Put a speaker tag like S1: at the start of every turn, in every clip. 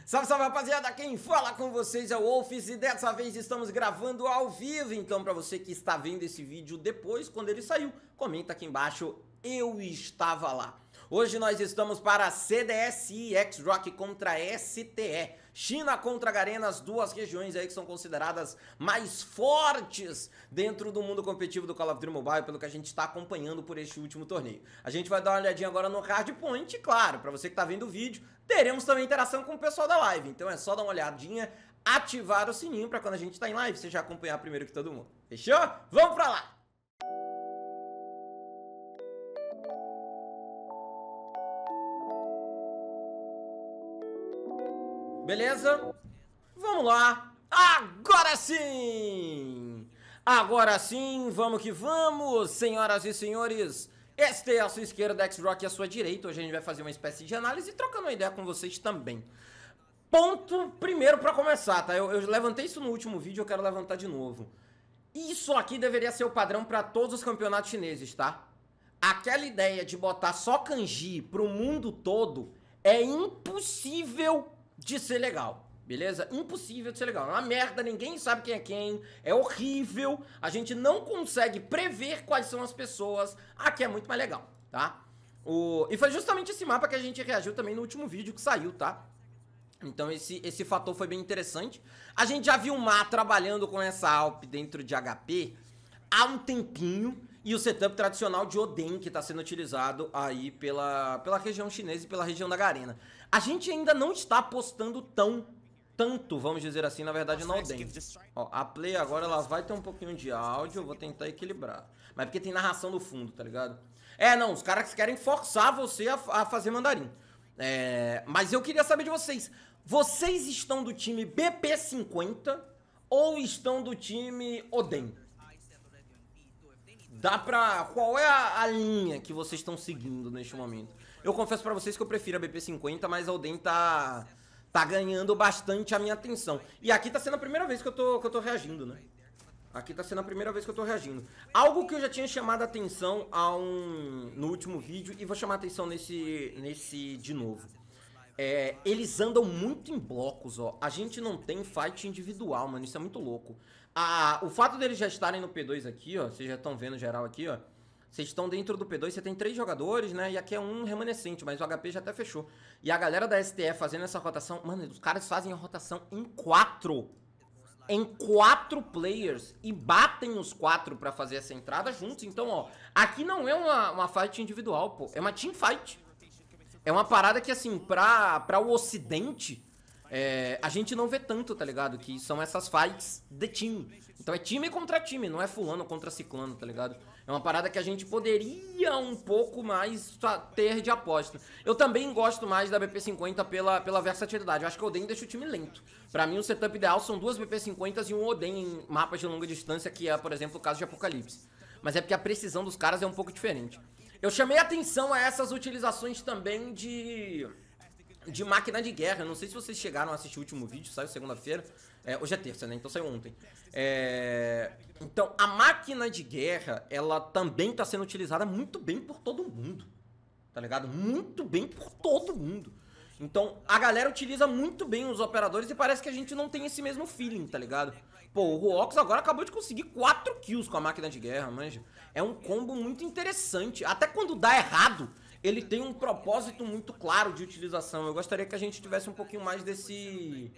S1: Salve, salve, rapaziada, quem fala com vocês é o Wolfs e dessa vez estamos gravando ao vivo. Então, pra você que está vendo esse vídeo depois, quando ele saiu, comenta aqui embaixo, eu estava lá. Hoje nós estamos para CDSI X-Rock contra STE, China contra Garena, as duas regiões aí que são consideradas mais fortes dentro do mundo competitivo do Call of Duty Mobile, pelo que a gente está acompanhando por este último torneio. A gente vai dar uma olhadinha agora no Hardpoint, claro, para você que está vendo o vídeo, teremos também interação com o pessoal da live, então é só dar uma olhadinha, ativar o sininho para quando a gente está em live, você já acompanhar primeiro que todo mundo. Fechou? Vamos para lá! Beleza? Vamos lá! Agora sim! Agora sim, vamos que vamos, senhoras e senhores! Este é a sua esquerda, X-Rock, e a sua direita. Hoje a gente vai fazer uma espécie de análise e trocando uma ideia com vocês também. Ponto primeiro pra começar, tá? Eu levantei isso no último vídeo, eu quero levantar de novo. Isso aqui deveria ser o padrão pra todos os campeonatos chineses, tá? Aquela ideia de botar só kanji pro mundo todo é impossível de ser legal, beleza? Impossível de ser legal, é uma merda, ninguém sabe quem é quem, é horrível, a gente não consegue prever quais são as pessoas, aqui é muito mais legal, tá? E foi justamente esse mapa que a gente reagiu também no último vídeo que saiu, tá? Então esse fator foi bem interessante. A gente já viu o Ma trabalhando com essa Alp dentro de HP há um tempinho, e o setup tradicional de Oden, que está sendo utilizado aí pela região chinesa e pela região da Garena. A gente ainda não está apostando tanto, vamos dizer assim, na verdade, na Oden. Ó, a play agora ela vai ter um pouquinho de áudio, eu vou tentar equilibrar. Mas porque tem narração no fundo, tá ligado? Não, os caras querem forçar você a fazer mandarim. Mas eu queria saber de vocês. Vocês estão do time BP50 ou estão do time Oden? Qual é a linha que vocês estão seguindo neste momento? Eu confesso pra vocês que eu prefiro a BP50, mas a Oden tá ganhando bastante a minha atenção. E aqui tá sendo a primeira vez que eu tô reagindo, né? Aqui tá sendo a primeira vez que eu tô reagindo. Algo que eu já tinha chamado a atenção no último vídeo, e vou chamar a atenção nesse de novo. Eles andam muito em blocos, ó. A gente não tem fight individual, mano. Isso é muito louco. O fato deles já estarem no P2 aqui, ó. Vocês já estão vendo geral aqui, ó. Vocês estão dentro do P2, você tem 3 jogadores, né? E aqui é um remanescente, mas o HP já até fechou. E a galera da STE fazendo essa rotação... Mano, os caras fazem a rotação em 4. Em 4 players. E batem os 4 pra fazer essa entrada juntos. Então, ó. Aqui não é uma fight individual, pô. É uma team fight. É uma parada que, assim, pra o ocidente, a gente não vê tanto, tá ligado? Que são essas fights de time. Então é time contra time, não é fulano contra ciclano, tá ligado? É uma parada que a gente poderia um pouco mais ter de aposta. Eu também gosto mais da BP50 pela versatilidade. Eu acho que o Oden deixa o time lento. Pra mim, o setup ideal são 2 BP50s e um Oden em mapas de longa distância, que é, por exemplo, o caso de Apocalipse. Mas é porque a precisão dos caras é um pouco diferente. Eu chamei atenção a essas utilizações também de máquina de guerra. Não sei se vocês chegaram a assistir o último vídeo, saiu segunda-feira. Hoje é terça, né? Então saiu ontem. Então, a máquina de guerra, ela também tá sendo utilizada muito bem por todo mundo. Tá ligado? Muito bem por todo mundo. Então, a galera utiliza muito bem os operadores e parece que a gente não tem esse mesmo feeling, tá ligado? Pô, o Ruox agora acabou de conseguir 4 kills com a máquina de guerra, manja. É um combo muito interessante. Até quando dá errado, ele tem um propósito muito claro de utilização. Eu gostaria que a gente tivesse um pouquinho mais desse...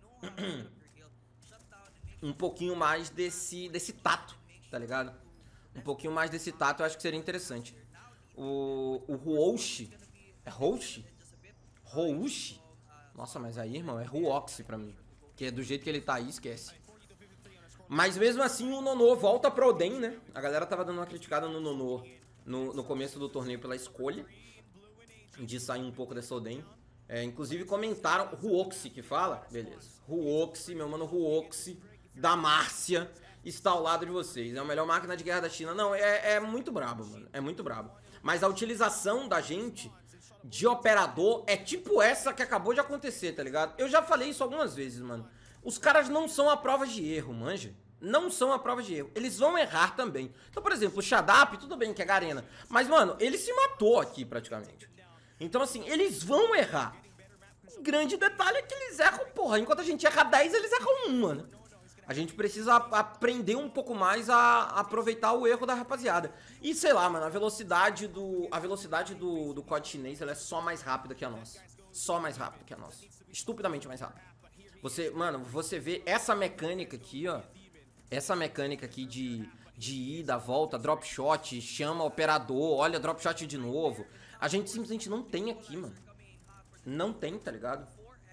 S1: um pouquinho mais desse tato, tá ligado? Um pouquinho mais desse tato eu acho que seria interessante. O Ruoshi... É Roushi? Roushi? Nossa, mas aí, irmão, é Ruoxi pra mim. Que é do jeito que ele tá aí, esquece. Mas mesmo assim o Nonô volta pro Oden, né? A galera tava dando uma criticada no Nonô no começo do torneio pela escolha de sair um pouco dessa Oden. Inclusive comentaram, Ruoxi que fala? Beleza. Ruoxi, meu mano Ruoxi, da Márcia, está ao lado de vocês. É a melhor máquina de guerra da China. Não, é muito brabo, mano. É muito brabo. Mas a utilização da gente de operador é tipo essa que acabou de acontecer, tá ligado? Eu já falei isso algumas vezes, mano. Os caras não são a prova de erro, manja. Não são a prova de erro. Eles vão errar também. Então, por exemplo, o Shadap, tudo bem que é Garena. Mas, mano, ele se matou aqui praticamente. Então, assim, eles vão errar. O grande detalhe é que eles erram, porra. Enquanto a gente erra 10, eles erram uma, né? A gente precisa aprender um pouco mais a aproveitar o erro da rapaziada. E sei lá, mano, a velocidade do COD chinês, ela é só mais rápida que a nossa. Só mais rápida que a nossa. Estupidamente mais rápida. Mano, você vê essa mecânica aqui, ó. Essa mecânica aqui de ida, volta, drop shot, chama operador, olha drop shot de novo. A gente simplesmente não tem aqui, mano. Não tem, tá ligado?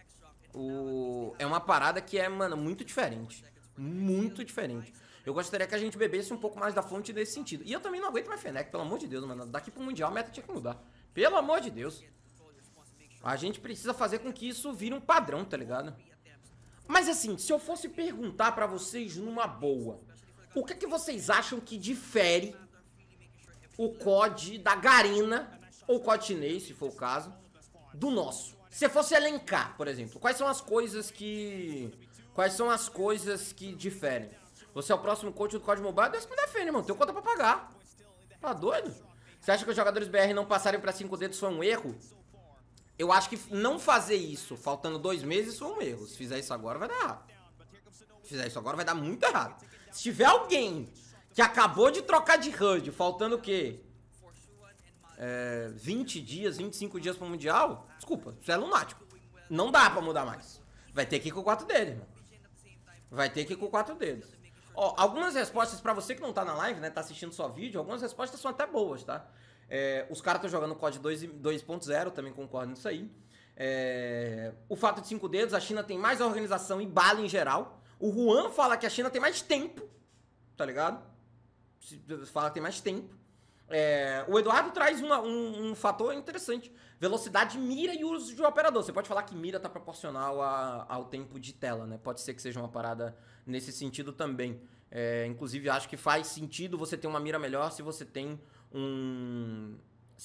S1: É uma parada que é, mano, muito diferente. Muito diferente. Eu gostaria que a gente bebesse um pouco mais da fonte nesse sentido. E eu também não aguento mais Fennec, pelo amor de Deus, mano. Daqui pro Mundial a meta tinha que mudar. Pelo amor de Deus. A gente precisa fazer com que isso vire um padrão, tá ligado? Mas assim, se eu fosse perguntar pra vocês numa boa, o que vocês acham que difere o COD da Garena, ou COD chinês, se for o caso, do nosso? Se fosse elencar, por exemplo, quais são as coisas que diferem? Você é o próximo coach do COD Mobile, Deus me defende, mano. Tem conta pra pagar. Tá doido? Você acha que os jogadores BR não passarem pra 5 dedos foi um erro? Eu acho que não fazer isso faltando 2 meses foi um erro. Se fizer isso agora, vai dar errado. Se fizer isso agora, vai dar muito errado. Se tiver alguém que acabou de trocar de HUD, faltando o quê? 20 dias, 25 dias pro Mundial, desculpa, isso é lunático. Não dá pra mudar mais. Vai ter que ir com 4 dedos, irmão. Vai ter que ir com 4 dedos. Ó, algumas respostas pra você que não tá na live, né, tá assistindo só vídeo, algumas respostas são até boas, tá? Os caras estão jogando COD 2.0, também concordo nisso aí. O fato de 5 dedos, a China tem mais organização e bala em geral. O Juan fala que a China tem mais tempo, tá ligado? Fala que tem mais tempo. O Eduardo traz um fator interessante. Velocidade, mira e uso de operador. Você pode falar que mira tá proporcional ao tempo de tela, né? Pode ser que seja uma parada nesse sentido também. Inclusive, acho que faz sentido você ter uma mira melhor se você tem um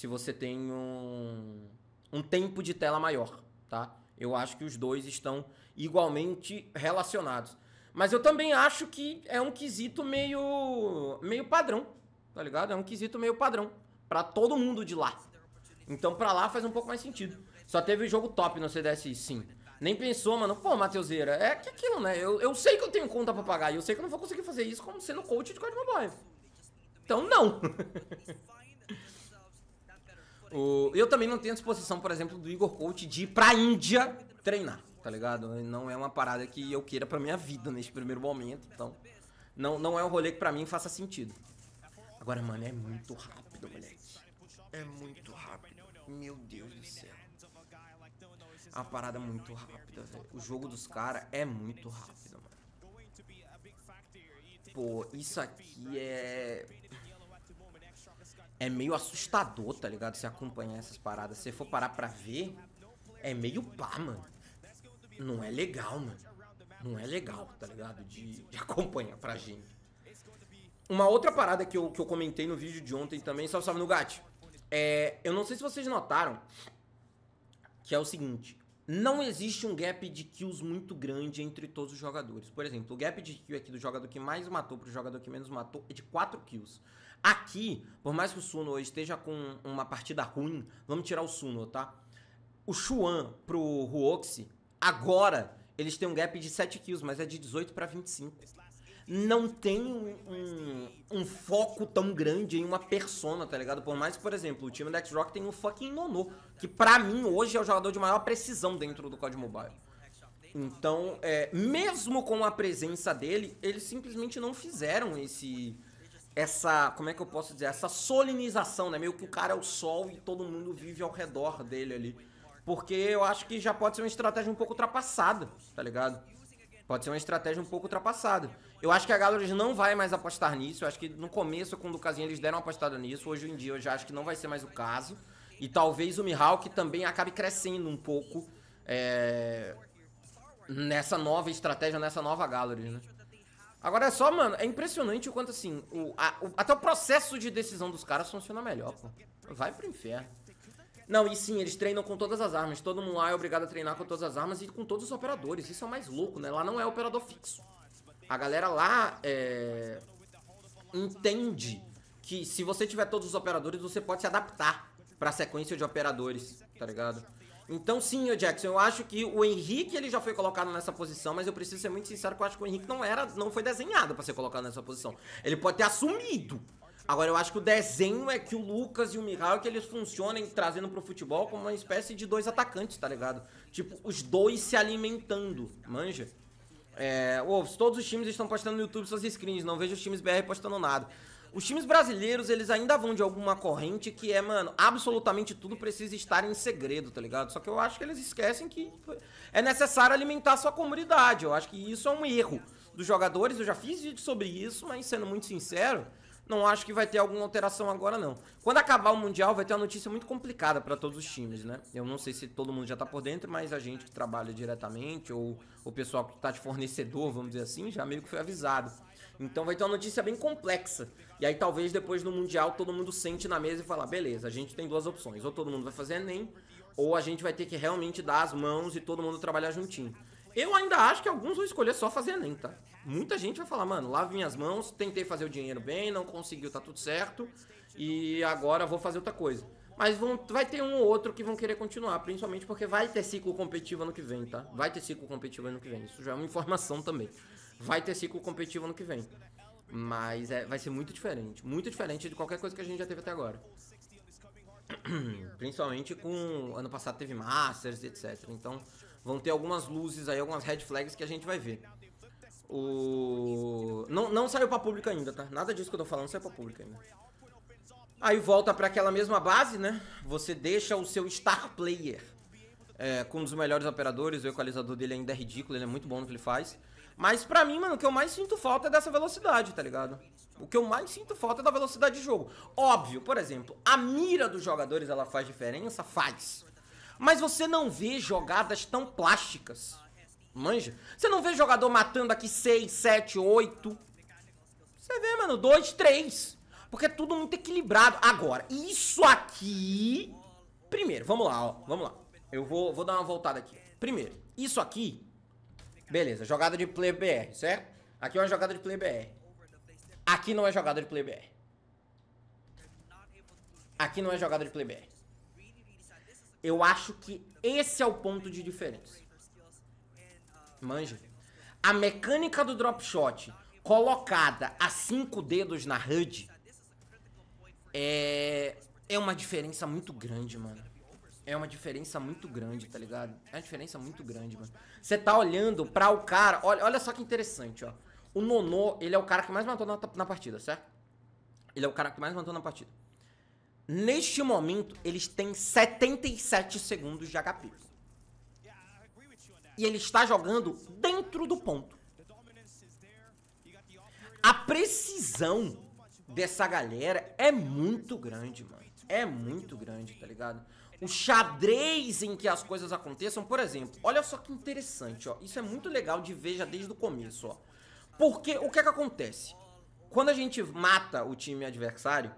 S1: tempo de tela maior, tá? Eu acho que os dois estão igualmente relacionados. Mas eu também acho que é um quesito meio padrão, tá ligado? É um quesito meio padrão pra todo mundo de lá. Então pra lá faz um pouco mais sentido. Só teve o jogo top no CDS, sim. Nem pensou, mano. Pô, Mateuseira, é que aquilo, né? Eu sei que eu tenho conta pra pagar e eu sei que eu não vou conseguir fazer isso como sendo coach de COD Mobile. Então não. Eu também não tenho a disposição, por exemplo, do Igor Coach de ir pra Índia treinar, tá ligado? Não é uma parada que eu queira pra minha vida neste primeiro momento. Então não é um rolê que pra mim faça sentido. Agora, mano, é muito rápido, moleque. É muito rápido. Meu Deus do céu. É uma parada muito rápida, velho. O jogo dos caras é muito rápido, mano. Pô, isso aqui é meio assustador, tá ligado? Se acompanhar essas paradas. Se for parar pra ver, é meio pá, mano. Não é legal, mano. Não é legal, tá ligado? De acompanhar pra gente. Uma outra parada que eu comentei no vídeo de ontem também, salve no Gatti. Eu não sei se vocês notaram, que é o seguinte. Não existe um gap de kills muito grande entre todos os jogadores. Por exemplo, o gap de kill aqui do jogador que mais matou pro jogador que menos matou é de 4 kills. Aqui, por mais que o Suno hoje esteja com uma partida ruim, vamos tirar o Suno, tá? O Xuan pro Huoxi, agora, eles têm um gap de 7 kills, mas é de 18 pra 25. Não tem um foco tão grande em uma persona, tá ligado? Por mais que, por exemplo, o time da X-Rock tem um fucking Nono, que pra mim hoje é o jogador de maior precisão dentro do COD Mobile. Então, mesmo com a presença dele, eles simplesmente não fizeram essa, como é que eu posso dizer, essa solinização, né? Meio que o cara é o sol e todo mundo vive ao redor dele ali. Porque eu acho que já pode ser uma estratégia um pouco ultrapassada, tá ligado? Pode ser uma estratégia um pouco ultrapassada. Eu acho que a Gallery não vai mais apostar nisso. Eu acho que no começo, com o Lucasinha, eles deram uma apostada nisso. Hoje em dia, eu já acho que não vai ser mais o caso. E talvez o Mihawk também acabe crescendo um pouco nessa nova estratégia, nessa nova Gallery, né? Agora é só, mano, é impressionante o quanto, assim, até o processo de decisão dos caras funciona melhor, pô. Vai pro inferno. Não, e sim, eles treinam com todas as armas. Todo mundo lá é obrigado a treinar com todas as armas e com todos os operadores. Isso é o mais louco, né? Lá não é operador fixo. A galera lá entende que se você tiver todos os operadores, você pode se adaptar pra sequência de operadores, tá ligado? Então sim, Jackson, eu acho que o Henrique ele já foi colocado nessa posição, mas eu preciso ser muito sincero que eu acho que o Henrique não foi desenhado pra ser colocado nessa posição. Ele pode ter assumido. Agora eu acho que o desenho é que o Lucas e o Mihail que eles funcionem trazendo pro futebol como uma espécie de dois atacantes, tá ligado? Tipo, os dois se alimentando, manja? Todos os times estão postando no YouTube suas screens, não vejo os times BR postando nada. Os times brasileiros, eles ainda vão de alguma corrente que é, mano, absolutamente tudo precisa estar em segredo, tá ligado? Só que eu acho que eles esquecem que é necessário alimentar a sua comunidade. Eu acho que isso é um erro dos jogadores. Eu já fiz vídeo sobre isso, mas sendo muito sincero, não acho que vai ter alguma alteração agora, não. Quando acabar o Mundial, vai ter uma notícia muito complicada pra todos os times, né? Eu não sei se todo mundo já tá por dentro, mas a gente que trabalha diretamente, ou o pessoal que tá de fornecedor, vamos dizer assim, já meio que foi avisado. Então vai ter uma notícia bem complexa. E aí talvez depois no Mundial todo mundo sente na mesa e fala, beleza, a gente tem duas opções. Ou todo mundo vai fazer Enem, ou a gente vai ter que realmente dar as mãos e todo mundo trabalhar juntinho. Eu ainda acho que alguns vão escolher só fazer Enem, tá? Muita gente vai falar, mano, lave minhas mãos, tentei fazer o dinheiro bem, não conseguiu, tá tudo certo. E agora vou fazer outra coisa. Mas vai ter um ou outro que vão querer continuar, principalmente porque vai ter ciclo competitivo ano que vem, tá? Vai ter ciclo competitivo ano que vem, isso já é uma informação também. Vai ter ciclo competitivo ano que vem. Mas vai ser muito diferente de qualquer coisa que a gente já teve até agora. Principalmente com... ano passado teve Masters, etc. Então vão ter algumas luzes aí, algumas red flags que a gente vai ver. Não saiu pra público ainda, tá? Nada disso que eu tô falando saiu pra público ainda. Aí volta pra aquela mesma base, né? Você deixa o seu star player com um dos melhores operadores. O equalizador dele ainda é ridículo, ele é muito bom no que ele faz. Mas pra mim, mano, o que eu mais sinto falta é dessa velocidade, tá ligado? O que eu mais sinto falta é da velocidade de jogo. Óbvio, por exemplo, a mira dos jogadores, ela faz diferença? Faz. Mas você não vê jogadas tão plásticas. Manja? Você não vê jogador matando aqui 6, 7, 8. Você vê, mano, 2, 3. Porque é tudo muito equilibrado. Agora, isso aqui... Primeiro, vamos lá, ó. Vamos lá. Eu vou dar uma voltada aqui. Primeiro, isso aqui... Beleza, jogada de play BR, certo? Aqui é uma jogada de play BR. Aqui não é jogada de play BR. Aqui não é jogada de play BR. Eu acho que esse é o ponto de diferença. Manja. A mecânica do drop shot colocada a 5 dedos na HUD é uma diferença muito grande, mano. É uma diferença muito grande, tá ligado? É uma diferença muito grande, mano. Você tá olhando pra o cara... Olha só que interessante, ó. O Nonô, ele é o cara que mais matou na partida, certo? Ele é o cara que mais matou na partida. Neste momento, eles têm 77 segundos de HP. E ele está jogando dentro do ponto. A precisão dessa galera é muito grande, mano. É muito grande, tá ligado? O xadrez em que as coisas aconteçam, por exemplo, olha só que interessante, ó. Isso é muito legal de ver já desde o começo, ó. Porque o que é que acontece? Quando a gente mata o time adversário,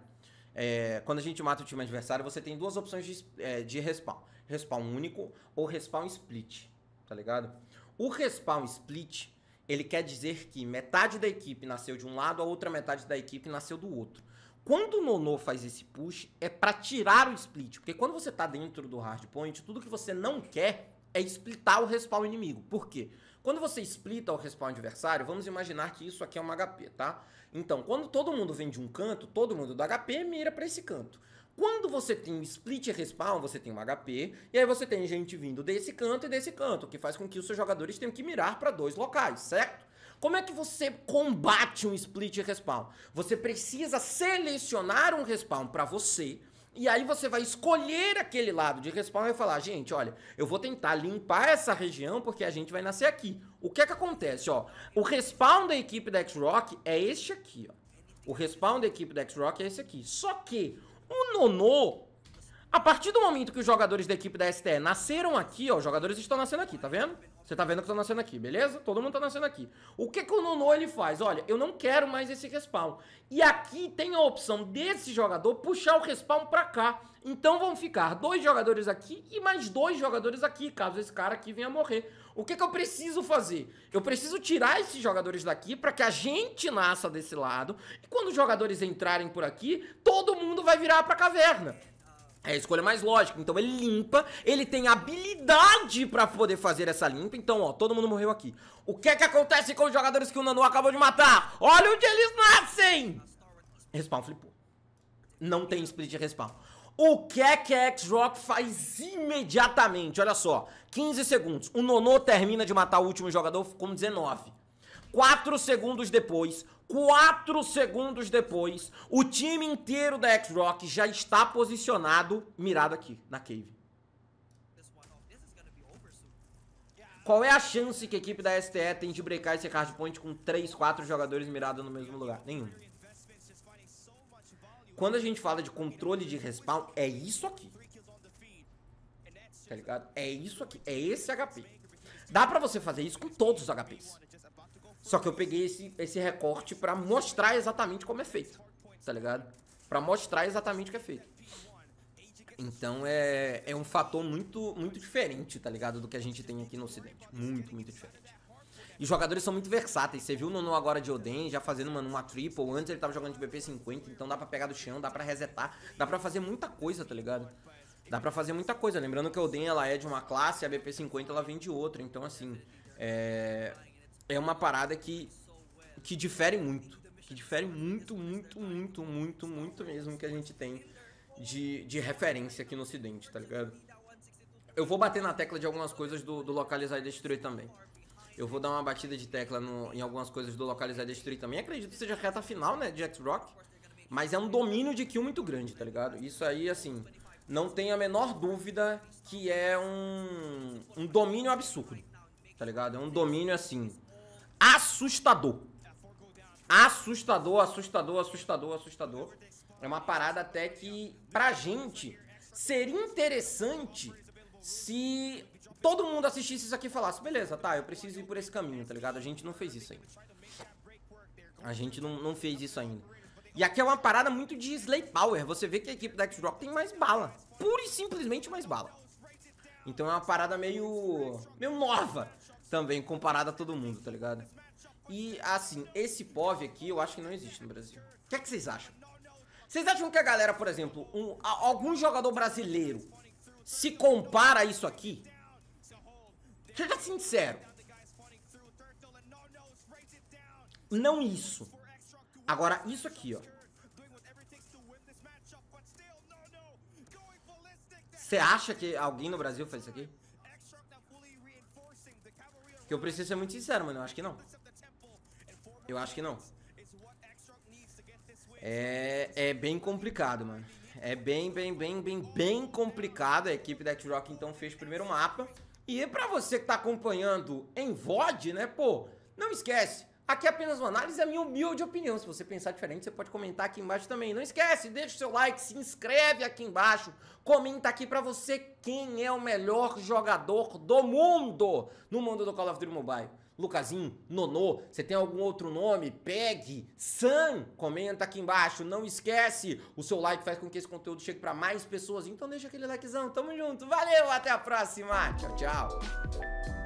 S1: você tem duas opções de respawn. Respawn único ou respawn split, tá ligado? O respawn split, ele quer dizer que metade da equipe nasceu de um lado, a outra metade da equipe nasceu do outro. Quando o Nonô faz esse push, é pra tirar o split. Porque quando você tá dentro do hardpoint, tudo que você não quer é splitar o respawn inimigo. Por quê? Quando você splita o respawn adversário, vamos imaginar que isso aqui é um HP, tá? Então, quando todo mundo vem de um canto, todo mundo do HP mira pra esse canto. Quando você tem um split respawn, você tem um HP, e aí você tem gente vindo desse canto e desse canto, o que faz com que os seus jogadores tenham que mirar pra dois locais, certo? Como é que você combate um split respawn? Você precisa selecionar um respawn pra você, e aí você vai escolher aquele lado de respawn e vai falar, gente, olha, eu vou tentar limpar essa região porque a gente vai nascer aqui. O que é que acontece, ó? O respawn da equipe da X-Rock é este aqui, ó. O respawn da equipe da X-Rock é esse aqui. Só que o Nonô, a partir do momento que os jogadores da equipe da STE nasceram aqui, ó, os jogadores estão nascendo aqui, tá vendo? Você tá vendo que estão nascendo aqui, beleza? Todo mundo tá nascendo aqui. O que que o Nonô ele faz? Olha, eu não quero mais esse respawn. E aqui tem a opção desse jogador puxar o respawn pra cá. Então vão ficar 2 jogadores aqui e mais 2 jogadores aqui, caso esse cara aqui venha morrer. O que que eu preciso fazer? Eu preciso tirar esses jogadores daqui pra que a gente nasça desse lado. E quando os jogadores entrarem por aqui, todo mundo vai virar pra caverna. É a escolha mais lógica. Então ele limpa, ele tem habilidade pra poder fazer essa limpa. Então, ó, todo mundo morreu aqui. O que é que acontece com os jogadores que o Nanu acabou de matar? Olha onde eles nascem! Respawn flipou. Não tem split de respawn. O que é que a X-Rock faz imediatamente? Olha só, 15 segundos. O Nonô termina de matar o último jogador com 19. 4 segundos depois, o time inteiro da X-Rock já está posicionado, mirado aqui, na cave. Qual é a chance que a equipe da STE tem de breakar esse hardpoint com 3, 4 jogadores mirados no mesmo lugar? Nenhum. Quando a gente fala de controle de respawn, é isso aqui. Tá ligado? É isso aqui, é esse HP. Dá pra você fazer isso com todos os HPs. Só que eu peguei esse recorte pra mostrar exatamente como é feito, tá ligado? Pra mostrar exatamente o que é feito. Então é um fator muito diferente, tá ligado? Do que a gente tem aqui no ocidente. Muito diferente. E os jogadores são muito versáteis. Você viu o Nono agora de Oden, já fazendo uma triple. Antes ele tava jogando de BP50, então dá pra pegar do chão, dá pra resetar. Dá pra fazer muita coisa, tá ligado? Dá pra fazer muita coisa. Lembrando que a Oden, ela é de uma classe, a BP50 ela vem de outra. Então, assim, é uma parada que difere muito. Que difere muito mesmo que a gente tem de referência aqui no ocidente, tá ligado? Eu vou bater na tecla de algumas coisas do localizar e destruir também. Eu vou dar uma batida de tecla em algumas coisas do localizar e destruir também. Acredito que seja a reta final, né, de X-Rock. Mas é um domínio de kill muito grande, tá ligado? Isso aí, assim, não tem a menor dúvida que é um domínio absurdo, tá ligado? É um domínio, assim, assustador. Assustador. É uma parada até que, pra gente, seria interessante se todo mundo assistisse isso aqui e falasse, beleza, tá, eu preciso ir por esse caminho, tá ligado? A gente não fez isso ainda. A gente não fez isso ainda. E aqui é uma parada muito de Slay Power. Você vê que a equipe da X-Rock tem mais bala. Pura e simplesmente mais bala. Então é uma parada meio nova também, comparada a todo mundo, tá ligado? E, assim, esse POV aqui eu acho que não existe no Brasil. O que é que vocês acham? Vocês acham que a galera, por exemplo, algum jogador brasileiro se compara a isso aqui? Seja sincero. Não isso. Agora, isso aqui, ó. Você acha que alguém no Brasil faz isso aqui? Que eu preciso ser muito sincero, mano. Eu acho que não. Eu acho que não. É bem complicado, mano. É bem complicado. A equipe da X-Rock, então, fez o primeiro mapa. E pra você que tá acompanhando em VOD, né, pô, não esquece. Aqui é apenas uma análise, é a minha humilde opinião. Se você pensar diferente, você pode comentar aqui embaixo também. Não esquece, deixa o seu like, se inscreve aqui embaixo. Comenta aqui pra você quem é o melhor jogador do mundo no mundo do Call of Duty Mobile. Lucasinho, Nonô, você tem algum outro nome? Peg, Sam, comenta aqui embaixo. Não esquece, o seu like faz com que esse conteúdo chegue pra mais pessoas. Então deixa aquele likezão, tamo junto. Valeu, até a próxima. Tchau, tchau.